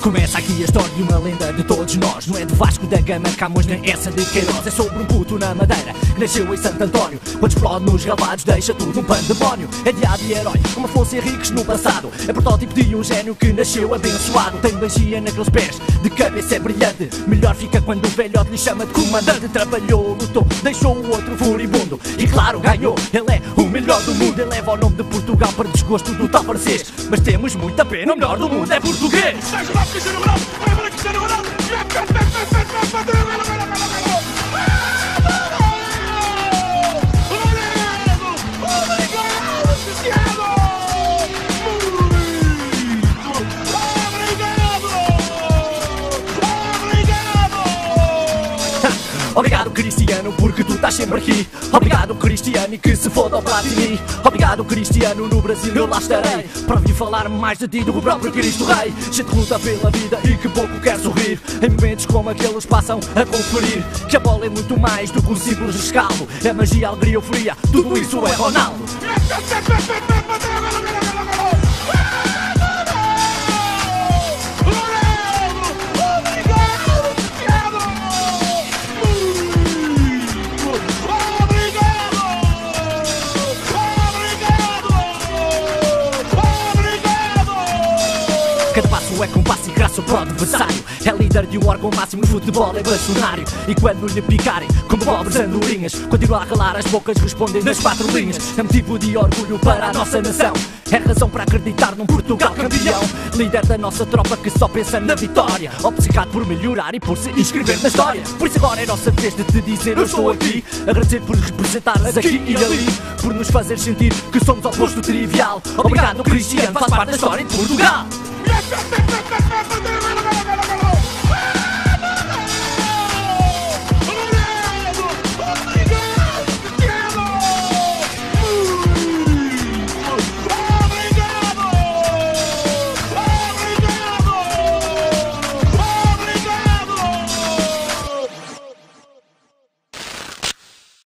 Começa aqui a história de uma lenda de todos nós. Não é de Vasco da Gama, Camões, nem essa de Queiroz. É sobre um puto na Madeira que nasceu em Santo António. Quando explode nos ravados deixa tudo um pandemónio. É diabo e herói, como fossem ricos no passado. É protótipo de um gênio que nasceu abençoado. Tem magia naqueles pés, de cabeça é brilhante. Melhor fica quando o velhote lhe chama de comandante. Trabalhou, lutou, deixou o outro furibundo e claro ganhou, ele é o melhor do mundo. Ele leva o nome de Portugal para desgosto do tal francês. Mas temos muita pena, o melhor do mundo é português. Obrigado Cristiano, porque tu estás sempre aqui. Obrigado Cristiano e que se foda o Platini. Obrigado Cristiano, no Brasil eu lá estarei para vir falar mais de ti do que o próprio Cristo Rei. Gente que luta pela vida e que pouco quer sorrir. Em momentos como aqueles passam a conferir que a bola é muito mais do que um simples rescaldo. É magia, alegria, euforia, tudo isso é Ronaldo. Cada passo é compasso e graça para o adversário. É líder de um órgão máximo de futebol, é bastonário. E quando lhe picarem, como pobres andorinhas, continua a ralar as bocas respondendo nas 4 linhas. É motivo de orgulho para a nossa nação. É razão para acreditar num Portugal campeão. Líder da nossa tropa que só pensa na vitória, obcecado por melhorar e por se inscrever na história. Por isso agora é nossa vez de te dizer eu estou aqui. Agradecer por representar-nos aqui e ali, por nos fazer sentir que somos ao oposto trivial. Obrigado Cristiano, faz parte da história de Portugal.